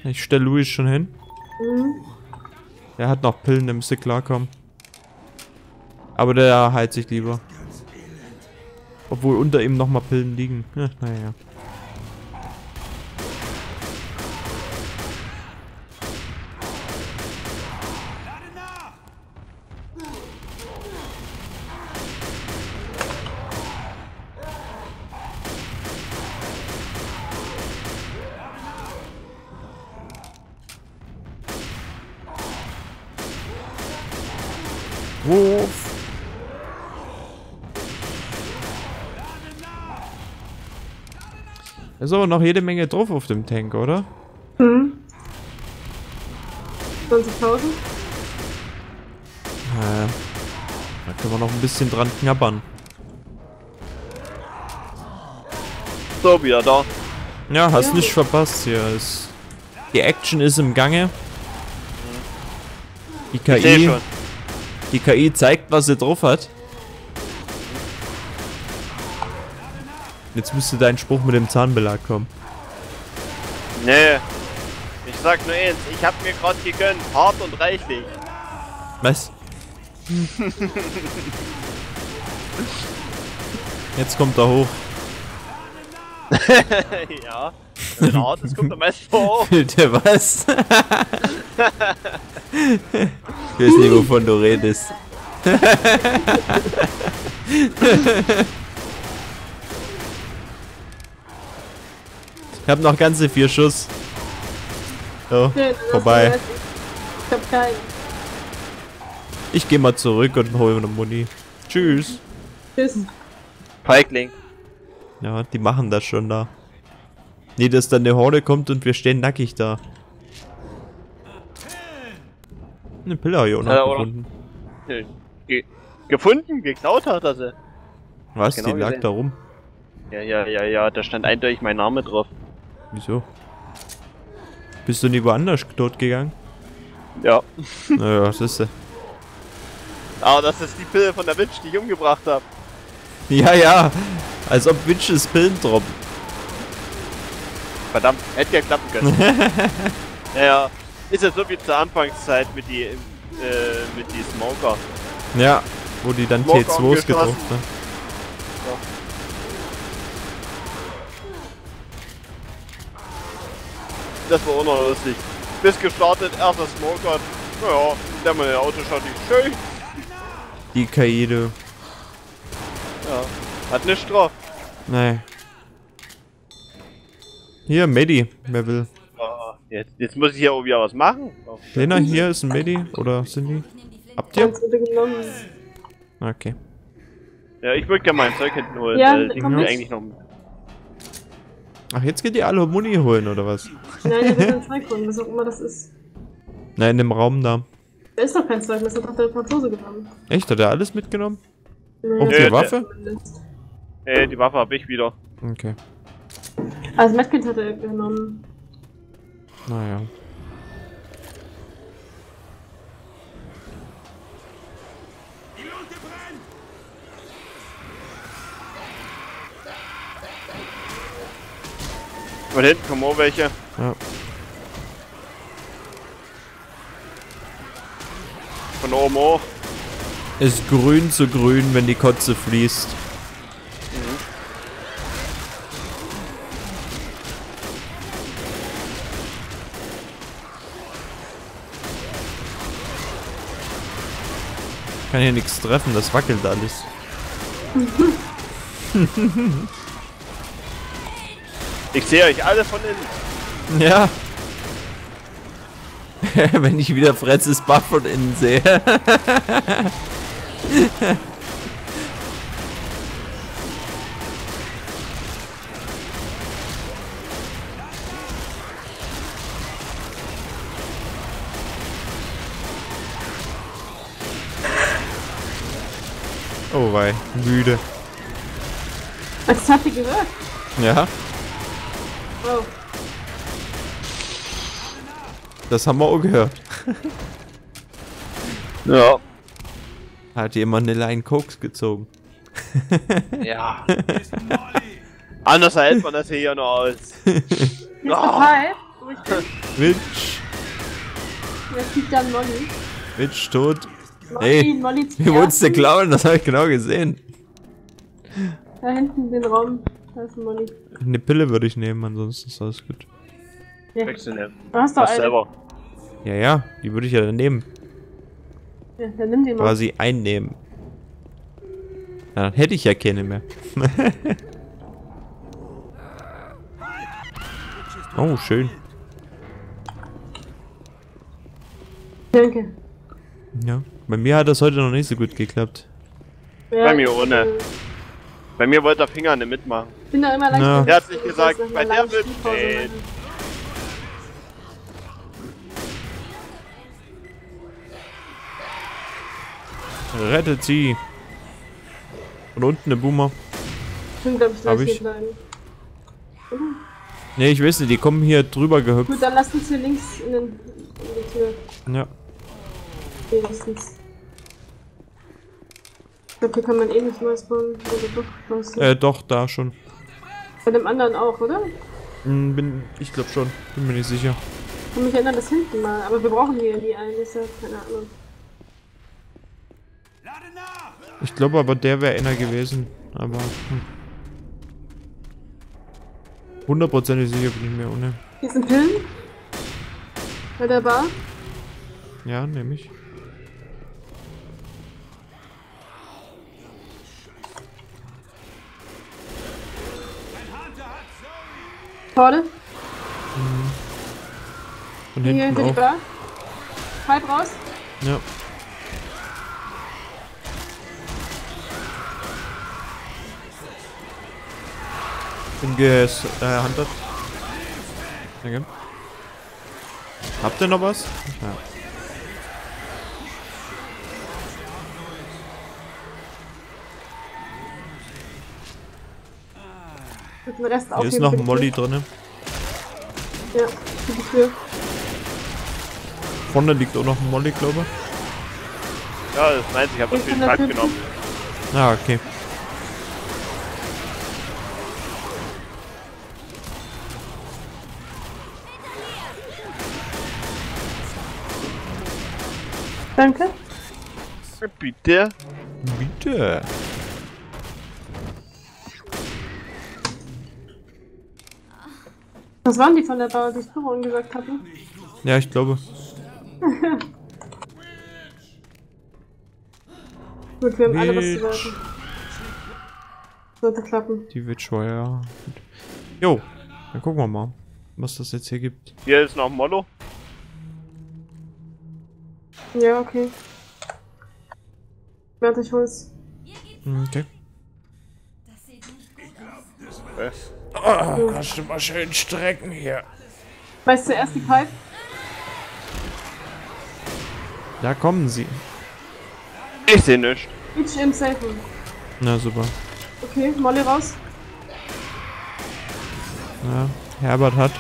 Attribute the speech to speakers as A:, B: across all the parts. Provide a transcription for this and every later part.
A: Ich stelle Louis schon hin.
B: Mhm.
A: Er hat noch Pillen, der müsste klarkommen. Aber der heilt sich lieber. Obwohl unter ihm nochmal Pillen liegen. Ja, naja. Wurf. Ist aber noch jede Menge drauf auf dem Tank, oder?
B: Mhm. 20.000?
A: Da können wir noch ein bisschen dran knabbern.
C: So, wieder da.
A: Ja, hast
B: Ja.
A: nicht verpasst hier. Die Action ist im Gange. Die
C: Ich seh
A: KI,
C: schon.
A: die KI zeigt, was sie drauf hat. Jetzt müsste dein Spruch mit dem Zahnbelag kommen.
C: Nee. Ich sag nur eins, ich hab mir gerade gegönnt. Hart und reichlich.
A: Was? Jetzt kommt er hoch.
C: Ja. Wenn er hart ist, kommt er meist vor.
A: Der was? Ich weiß nicht, wovon du redest. Ich hab noch ganze 4 Schuss. So,
B: Okay, dann
A: vorbei.
B: hast du recht. Ich hab keinen.
A: Ich geh mal zurück und hol eine Muni. Tschüss.
B: Tschüss.
C: Feigling.
A: Ja, die machen das schon da. Nee, dass dann eine Horde kommt und wir stehen nackig da. Eine Pille habe ich auch noch
C: Ja, oder?
A: gefunden.
C: Gefunden? Geklaut hat er sie.
A: Was?
C: Genau
A: Die lag
C: gesehen.
A: da rum.
C: Ja, da stand eindeutig mein Name drauf.
A: Wieso? Bist du nie woanders tot gegangen?
C: Ja.
A: Naja, das ist
C: Aber das ist die Pille von der Witch, die ich umgebracht habe.
A: Ja. Als ob Witches Pillen droppen.
C: Verdammt, hätte ja klappen können. Ja, ist ja so wie zur Anfangszeit mit die Smoker.
A: Ja, wo die dann
C: Smoke
A: T2s
C: angeschossen.
A: getroffen haben.
C: Das war auch noch lustig. Bis gestartet, erster Smoker. Naja, der meine Auto schaut nicht schön.
A: Die KI, du.
C: Ja, hat nicht drauf.
A: Nee. Hier, Medi, wer will.
C: Jetzt muss ich ja auch wieder was machen.
A: Lena, hier ist ein Medi, oder sind die? Habt ihr?
B: Ganz wurde genommen.
A: Okay.
C: Ja, ich würde gerne mein Zeug hinten holen,
B: Ja,
C: weil die
B: komm
C: will
B: mit.
C: eigentlich noch.
A: Ach, jetzt geht ihr alle Muni holen, oder was?
B: Nein, der will ein Zeug holen, was auch immer das ist.
A: Nein, in dem Raum da.
B: Da ist doch kein Zeug, das hat doch der Franzose genommen.
A: Echt? Hat er alles mitgenommen?
B: Nee,
A: Auch
C: Nee,
A: die
C: der-
A: Waffe?
B: zumindest.
C: Die Waffe habe ich wieder.
A: Okay.
B: Also Medkit hat er genommen.
A: Naja.
C: Von hinten kommen auch welche.
A: Ja.
C: Von oben auch.
A: Ist grün zu grün, wenn die Kotze fließt. Kann hier nichts treffen, das wackelt alles.
C: Ich sehe euch alle von innen.
A: Ja. Wenn ich wieder Fretzes Buff von innen sehe. Oh wei, müde.
B: Das hat die gehört.
A: Ja,
B: Wow.
A: das haben wir auch gehört.
C: Ja.
A: Hat jemand eine Line Koks gezogen.
C: Ja. Anders hält man das hier noch aus.
B: Mr.
C: Oh.
B: Pipe, Wo ich bin?
A: Witch.
B: Wer fliegt dann Molly?
A: Witch tot.
B: Molly,
A: Ey,
B: Molly
A: wie wolltest du klauen? Das habe ich genau gesehen.
B: Da hinten den Raum. Da ist ein Molly.
A: Eine Pille würde ich nehmen, ansonsten ist alles gut.
B: Ja.
C: Wechseln.
B: Du hast doch
C: Was
B: eine.
C: selber.
A: Ja, die würde ich ja dann nehmen.
B: Ja, dann nimm den mal.
A: Quasi einnehmen. Ja, dann hätte ich ja keine mehr. Oh, schön.
B: Danke.
A: Ja. Bei mir hat das heute noch nicht so gut geklappt.
B: Ja,
C: Bei mir ohne. Bei mir wollte der Finger nicht mitmachen.
B: Ich bin da immer leicht.
A: Na.
C: Der hat sich gesagt, bei der wird
B: Ey.
A: Rettet sie. Und unten eine Boomer.
B: Ich bin, glaube ich,
A: Hab
B: gleich
A: ich.
B: hier bleiben.
A: Ne, ich weiß nicht, die kommen hier drüber gehüpft.
B: Gut, dann lasst uns hier links in die Tür.
A: Ja.
B: Wenigstens. Ich glaube, hier kann man eh nicht neu spawnen. Oder doch, was?
A: Doch, da schon.
B: Bei dem anderen auch, oder?
A: Ich glaube schon. Bin mir nicht sicher.
B: Ich kann mich erinnern, das hinten mal. Aber wir brauchen hier die eine, deshalb keine Ahnung.
A: Ich glaube aber, der wäre einer gewesen. Aber. 100% sicher bin ich mir ohne.
B: Hier sind Pillen. Bei der Bar.
A: Ja, nehme ich.
B: Horde.
A: Von
B: Hier
A: hinten
B: hinter die
A: auch.
B: Bar. Halb raus.
A: Ja. Bin gehandelt. Danke. Habt ihr noch was? Ja.
B: Mit dem Rest
A: Hier
B: aufheben
A: ist noch
B: für
A: ein
B: die
A: Molly
B: Tür.
A: drin.
B: Ja, für die Tür.
A: Vorne liegt auch noch ein Molly, glaube ich.
C: Ja, das meint ich habe das
B: Hier
C: viel
B: kann der
C: Zeit
B: Typ-
C: genommen.
A: Ah, okay.
B: Danke.
C: Bitte.
A: Bitte.
B: Was waren die von der Bar, die ich vorhin gesagt hatten?
A: Ja, ich glaube.
B: Gut, wir haben alle was
A: Witch.
B: zu werfen. Sollte klappen.
A: Die Witch war ja. Gut. Jo, dann gucken wir mal, was das jetzt hier gibt.
C: Hier ist noch ein Mollo.
B: Ja, okay. Warte, ich hol's.
A: Okay.
C: Was?
A: Oh, kannst du mal schön strecken hier.
B: Weißt du erst die Pipe?
A: Da kommen sie.
C: Ich sehe nichts.
B: Each im Safen.
A: Na super.
B: Okay, Molly raus.
A: Ja, Herbert hat.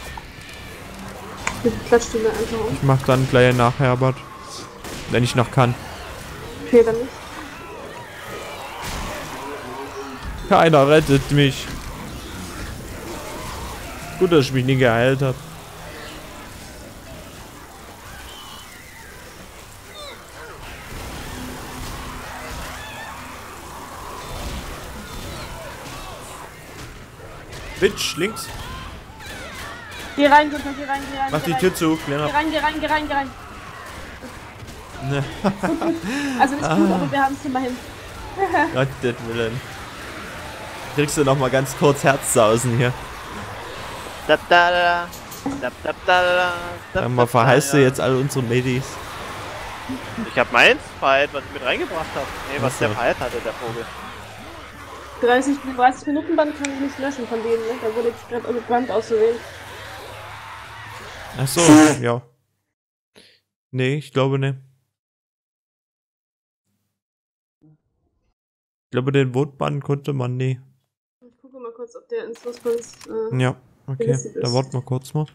B: Ich klatscht die einfach um.
A: Ich mach dann gleich nach Herbert. Wenn ich noch kann.
B: Okay, dann nicht.
A: Keiner rettet mich. Gut, dass ich mich nie geheilt habe. Witch, links.
B: Geh rein, Günther, geh rein, geh rein.
A: Mach
B: geh
A: die
B: rein.
A: Tür zu,
B: Geh
A: kleiner.
B: rein, geh rein, geh rein, geh rein.
A: Ne,
B: Also nicht gut, aber wir haben es immerhin.
A: Gottes Willen. Kriegst du noch mal ganz kurz Herzsausen hier.
C: Da, da, da, da, da, da, da,
A: Dann mal verheißt du jetzt alle unsere Medis.
C: Ich hab meins verheilt, was ich mit reingebracht habe. Nee, was
A: Ach so.
C: der verheilt hatte, der Vogel.
B: 30 Minuten Band kann ich nicht löschen von denen, ne? Da wurde jetzt gerade mit Brand ausgewählt.
A: Ach so, ja. Nee, ich glaube nicht. Ich glaube, den Votbutton konnte man nie.
B: Ich gucke mal kurz, ob der ins Response.
A: Ja, okay.
B: gelistet
A: Da
B: ist.
A: warten wir kurz mal.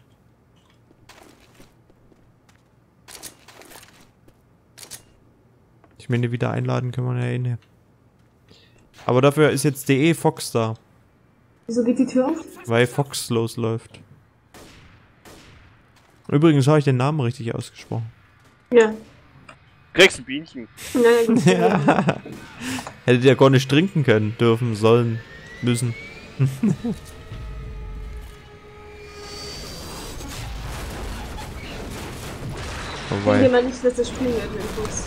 A: Ich meine, wieder einladen kann man ja eh nicht. Aber dafür ist jetzt DE Fox da,
B: Wieso geht die Tür auf?
A: weil Fox losläuft. Übrigens habe ich den Namen richtig ausgesprochen.
B: Ja.
C: Kriegst ein Bienchen.
B: Ja, gut.
A: Ja. Hättet ihr gar nicht trinken können, dürfen, sollen, müssen.
B: Ich denke mal nicht, dass das spielen wird mit Fuchs.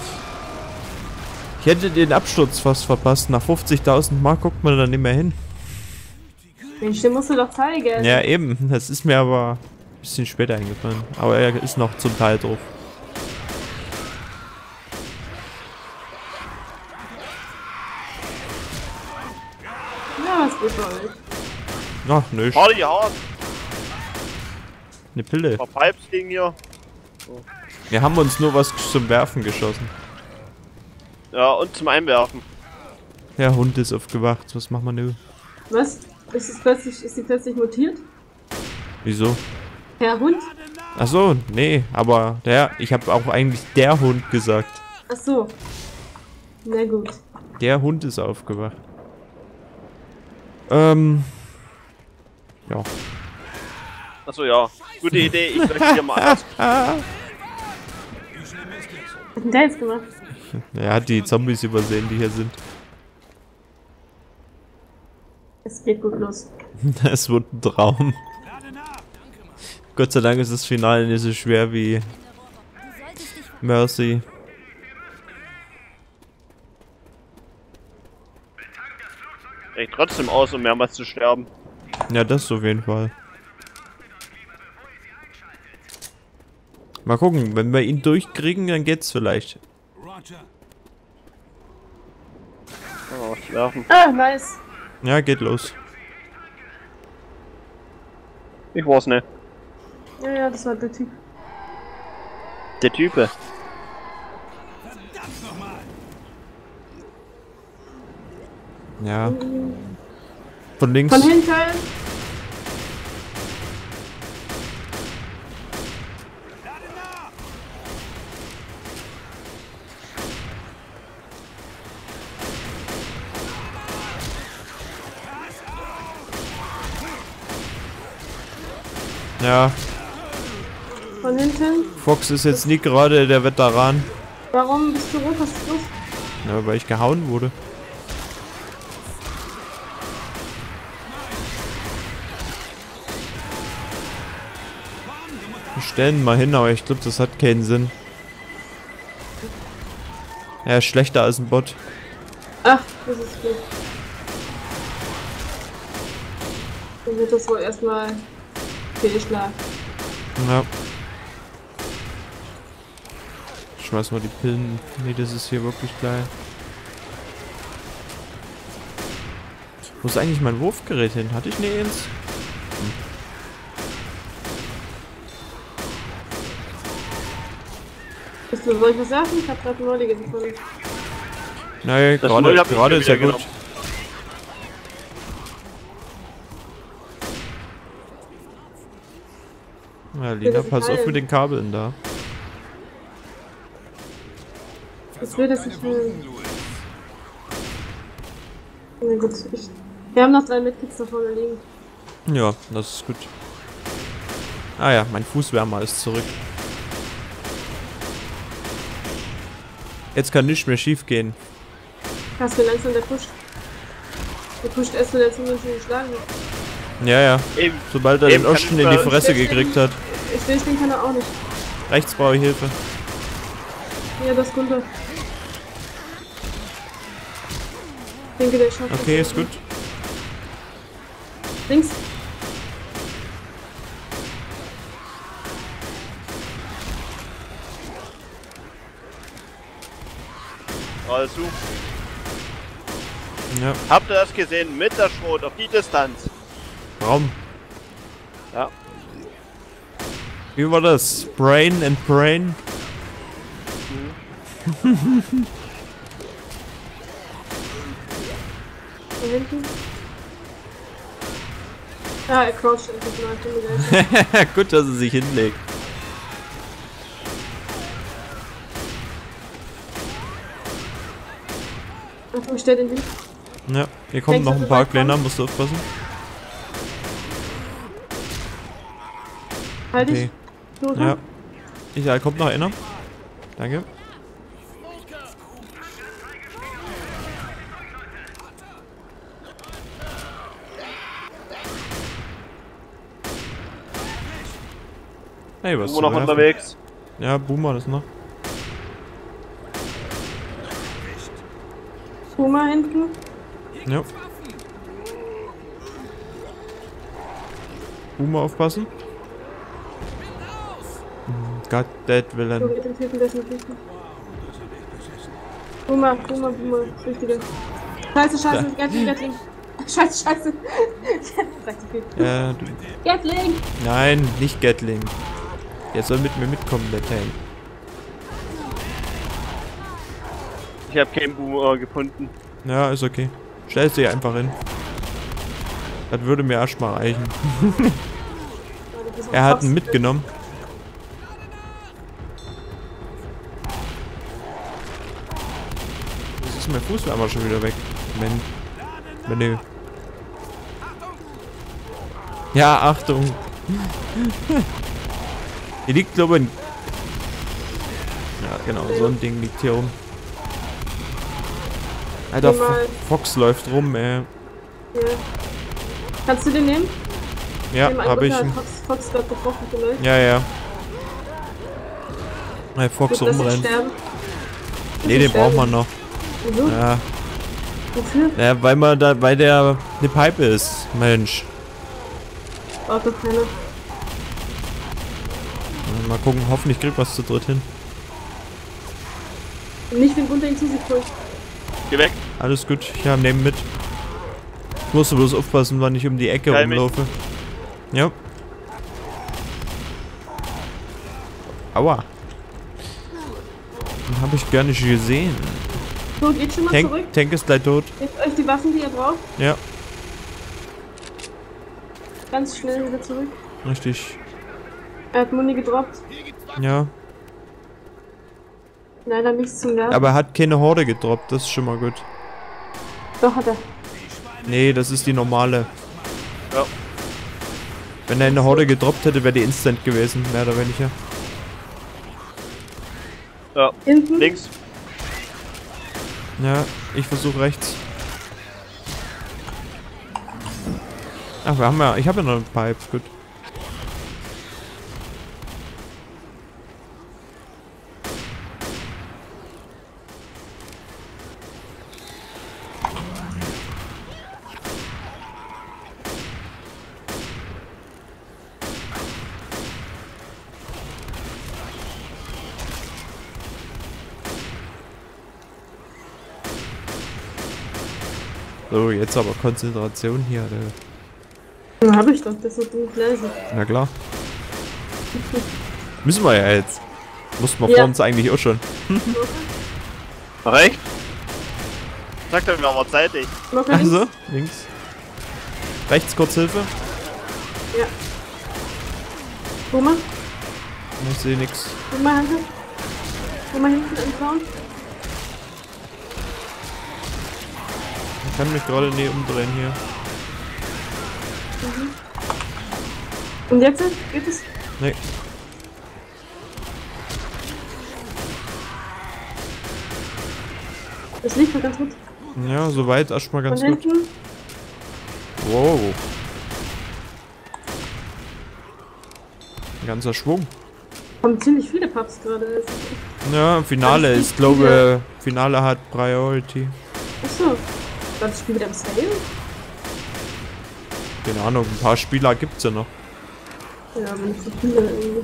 A: Ich hätte den Absturz fast verpasst. Nach 50.000 Mark guckt man da nicht mehr hin.
B: Mensch, den musst du doch zeigen.
A: Ja, eben. Das ist mir aber ein bisschen später eingefallen. Aber er ist noch zum Teil drauf.
B: Ja, was geht bei euch?
A: Ach, nö.
C: Party hart.
A: Eine Pille.
C: Ein paar Pipes liegen hier.
A: Wir haben uns nur was zum Werfen geschossen.
C: Ja, und zum Einwerfen.
A: Der Hund ist aufgewacht. Was machen wir nun?
B: Was? Ist sie plötzlich mutiert?
A: Wieso?
B: Herr Hund?
A: Ach so, nee. Aber ich habe auch eigentlich der Hund gesagt.
B: Ach so. Na gut.
A: Der Hund ist aufgewacht. Ja.
C: Achso, ja. Gute Idee. Ich möchte hier mal anders.
B: Was hat denn der jetzt gemacht?
A: Er hat die Zombies übersehen, die hier sind.
B: Es geht gut los.
A: Das wird ein Traum. Gott sei Dank ist das Finale nicht so schwer wie Mercy.
C: Reicht trotzdem aus, um mehrmals zu sterben.
A: Ja, das auf jeden Fall. Mal gucken, wenn wir ihn durchkriegen, dann geht's vielleicht.
C: Oh, schlafen.
B: Ah, nice.
A: Ja, geht los.
C: Ich weiß nicht.
B: Ja, das war der Typ.
C: Der Type.
A: Ja. Von links.
B: Von hinten.
A: Ja.
B: Von hinten.
A: Fox ist jetzt nicht gerade der Veteran.
B: Warum bist du rot? Was ist los?
A: Ja, weil ich gehauen wurde. Wir stellen ihn mal hin, aber ich glaube, das hat keinen Sinn. Er ist schlechter als ein Bot.
B: Ach, das ist gut. Dann wird das wohl erstmal Fehlschlag.
A: Ja. Schmeiß mal die Pillen. Nee, das ist hier wirklich geil. Wo ist eigentlich mein Wurfgerät hin? Hatte ich nie eins?
B: Soll ich was sagen? Ich hab gerade Neulige gefunden.
A: Naja,
C: Das Null hab ich
A: gerade
C: mir
A: ist ja
C: wieder
A: gut. Ja, Lina, pass auf mit den Kabeln da.
B: Das will das nicht hören. Na gut, wir haben noch 3 Medkits da vorne liegen.
A: Ja, das ist gut. Ah ja, mein Fußwärmer ist zurück. Jetzt kann nichts mehr schief gehen.
B: Hast du langsam der pusht? Der pusht erst, wenn er ziemlich geschlagen wird.
A: Ja, ja.
C: Eben.
A: Sobald er
C: Eben
A: den Osten in die Fresse gekriegt hat.
B: Ich will kann er auch nicht.
A: Rechts brauche ich Hilfe.
B: Ja, das Kunde. Ich denke, der schafft
A: Okay,
B: das
A: ist gut.
B: Links.
C: Also,
A: Ja,
C: habt ihr das gesehen? Mit der Schrot auf die Distanz.
A: Raum.
C: Ja.
A: Wie war das? Brain and Brain?
B: Von hinten. Ja, er croucht endlich mal. Ich bin begeistert.
A: Gut, dass er sich hinlegt.
B: Achtung, ich stell den hin.
A: Ja, hier kommen noch ein paar Kleiner, musst du aufpassen.
B: Halt
A: Okay. Ja. Da kommt noch einer. Danke. Hey, was
C: Wo noch unterwegs?
A: Ja, Boomer ist noch.
B: Boomer hinten.
A: Ja. Boomer aufpassen. God, that
B: So,
A: villain.
B: mit dem Typen, der ist mit hinten. Boomer, Boomer, Boomer. Das Richtige. Scheiße, Scheiße, Gatling, Gatling. Scheiße, Scheiße. Sagt zu viel.
A: Ja,
B: Gatling!
A: nein, nicht Gatling. Der soll mit mir mitkommen, der Tank.
C: Ich habe keinen Boomer gefunden.
A: Ja, ist okay. Stell sie einfach hin. Das würde mir erstmal reichen. Er hat ihn mitgenommen. Jetzt ist mein Fußwärmer schon wieder weg. Menü. Ja, Achtung. Hier liegt, glaube ich, ja, genau, so ein Ding liegt hier rum. Alter, Fox läuft rum, ey.
B: Ja. Kannst du den nehmen?
A: Ja, hab ich.
B: Fox gerade getroffen vielleicht.
A: Ja, ja. Hey, Fox
B: Gut, dass ich
A: rumrennt.
B: sterbe.
A: Nee, den braucht man noch.
B: Wieso?
A: Ja.
B: Wofür?
A: Ja, weil der eine Pipe ist, Mensch.
B: Braucht doch keiner.
A: Mal gucken, hoffentlich kriegt was zu dritt hin.
B: Nicht den Gunter ihn zu sich holt.
C: Geh weg.
A: Alles gut, ich habe neben mit. Ich musste bloß aufpassen, wann ich um die Ecke
C: Geil mit.
A: rumlaufe. Ja. Aua. Den habe ich gar nicht gesehen.
B: So, geht schon mal zurück.
A: Tank ist gleich tot.
B: Gebt euch die Waffen, die ihr braucht.
A: Ja,
B: Ganz schnell wieder zurück.
A: richtig.
B: Er hat Muni gedroppt.
A: Ja.
B: Leider nichts zum Werfen.
A: Aber er hat keine Horde gedroppt, das ist schon mal gut.
B: Doch, hat er.
A: Nee, das ist die normale.
C: Ja.
A: Wenn er eine Horde gedroppt hätte, wäre die instant gewesen, mehr oder weniger.
C: Ja.
B: Hinten.
C: Links.
A: Ja, ich versuche rechts. Ach, ich habe ja noch einen Pipe, gut. So, jetzt aber Konzentration hier.
B: Ja, hab ich doch, das ist nicht leise.
A: Na klar. Müssen wir ja jetzt. Mussten wir
B: Ja.
A: vor uns eigentlich auch schon.
C: Rechts. Sagt er mir aber zeitig.
B: Noch links.
A: Also, links. Rechts Kurzhilfe.
B: Ja. Boomer.
A: Ich sehe nix.
B: Boomer hinten. Boomer hinten im Zaun.
A: Ich kann mich gerade nie umdrehen hier.
B: Und jetzt? Geht es?
A: Nee.
B: Das liegt noch ganz gut.
A: Ja, soweit erstmal ganz
B: Von
A: gut.
B: hinten.
A: Wow. Ein ganzer Schwung.
B: Kommen ziemlich viele Pubs gerade.
A: Ja, Finale
B: Ganz
A: ist, glaube Finale hat Priority.
B: Achso. War das Spiel wieder im Sale?
A: Keine Ahnung, ein paar Spieler gibt's ja noch.
B: Ja, aber nicht so viele irgendwie.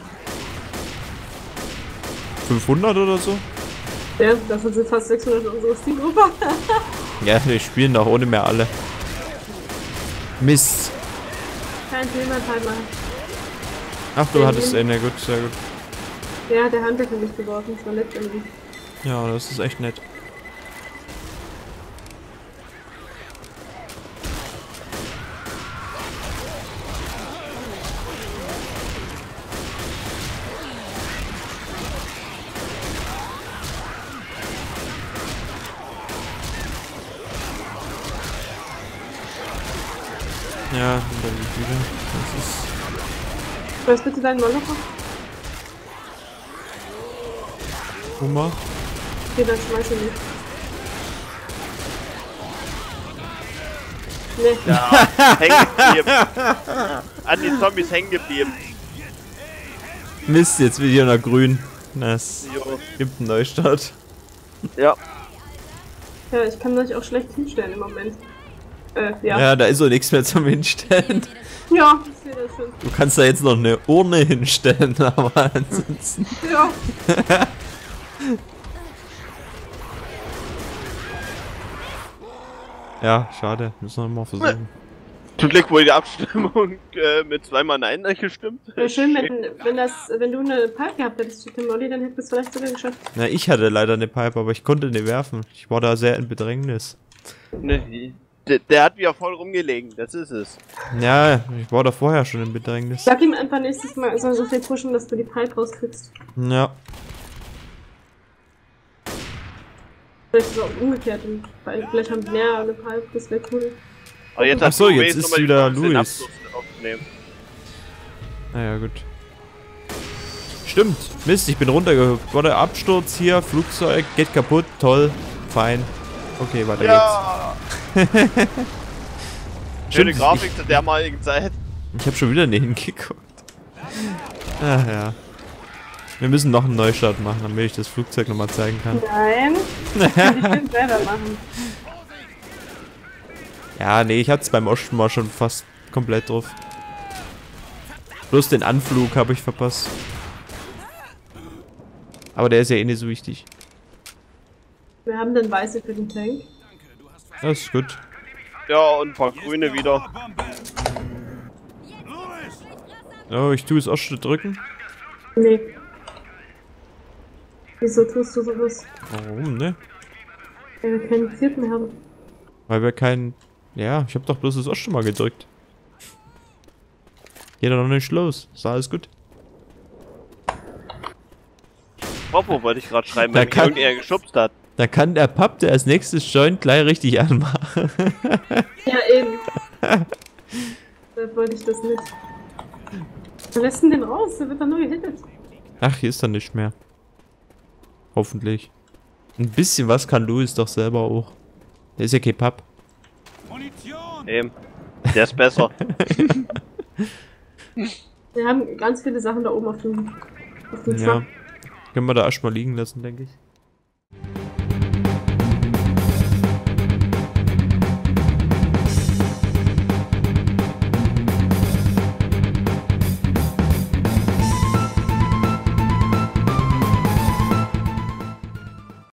A: 500 oder so?
B: Ja, davon sind fast 600 in unserer Steam-Gruppe.
A: Ja, die spielen doch ohne mehr alle. Mist.
B: Kein Thema, Timer.
A: Ach, du hattest gut, sehr gut.
B: Ja, der Hunter für mich geworfen. Das war nett irgendwie.
A: Ja, das ist echt nett. Ja, und dann wieder. Das ist.
B: Was bitte deinen Molotow?
A: Hummer.
B: Okay, dann schmeiß ich nicht. Nee.
C: Ja, hängen geblieben. An die Zombies hängen geblieben.
A: Mist, jetzt will hier noch grün. Das
C: Jo.
A: gibt einen Neustart.
C: Ja.
B: Ja, ich kann euch auch schlecht hinstellen im Moment. Ja.
A: Ja, da ist so nichts mehr zum Hinstellen.
B: Ja, ich sehe das schon.
A: Du kannst da jetzt noch eine Urne hinstellen, aber ansonsten.
B: Ja.
A: Ja, schade. Müssen wir mal versuchen.
C: Zum Glück wurde die Abstimmung mit 2 x Nein gestimmt.
B: Wäre schön, wenn du eine Pipe gehabt hättest, Chicken Molly, dann hättest du es vielleicht sogar geschafft.
A: Na, ich hatte leider eine Pipe, aber ich konnte nicht werfen. Ich war da sehr in Bedrängnis.
C: Ne, der hat wieder voll rumgelegen, das ist es.
A: Ja, ich war da vorher schon in Bedrängnis.
B: Sag ihm einfach nächstes Mal, er soll so viel pushen, dass du die Pipe rauskriegst.
A: Ja.
B: Vielleicht ist es auch umgekehrt, weil vielleicht haben mehr eine Pipe, das wäre cool.
C: Aber jetzt
A: Ach so,
C: hat
A: jetzt
C: Louis
A: ist
C: nochmal die
A: wieder
C: Chance, den
A: Louis.
C: Abschluss aufzunehmen.
A: Naja, gut. Stimmt. Mist, ich bin runtergehüpft. Wurde Absturz hier, Flugzeug, geht kaputt, toll, fein. Okay, weiter
C: Ja! Schöne
A: Stimmt,
C: Grafik zu dermaligen Zeit.
A: geht's. Ich habe schon wieder nicht hingeguckt. Ach ja. Wir müssen noch einen Neustart machen, damit ich das Flugzeug nochmal zeigen kann.
B: Nein, das kann ich den selber machen.
A: Ja, nee, ich hatte es beim ersten Mal schon fast komplett drauf. Bloß den Anflug habe ich verpasst. Aber der ist ja eh nicht so wichtig.
B: Wir haben den Weiße für den Tank.
A: Das ist gut.
C: Ja, und ein paar Grüne wieder.
A: Oh, ich tue es auch schon drücken.
B: Nee. Wieso tust du sowas?
A: Warum, ne?
B: Weil wir keinen vierten haben.
A: Weil wir keinen... Ja, ich habe doch bloß das auch schon mal gedrückt. Geht doch noch nicht los. Ist alles gut.
C: Popo wollte ich gerade schreiben,
A: Da
C: weil mich
A: kann-
C: irgendwer geschubst hat.
A: Da kann der Papp, der als nächstes joint, gleich richtig anmachen.
B: Ja, eben. Da wollte ich das nicht. Wer lässt denn den raus? Der wird doch nur gehittet.
A: Ach, hier ist er nicht mehr. Hoffentlich. Ein bisschen was kann Louis doch selber auch. Der ist ja kein Papp.
C: Eben. Der ist besser.
B: Wir haben ganz viele Sachen da oben auf dem
A: Ja.
B: Truck.
A: Können wir da erstmal liegen lassen, denke ich.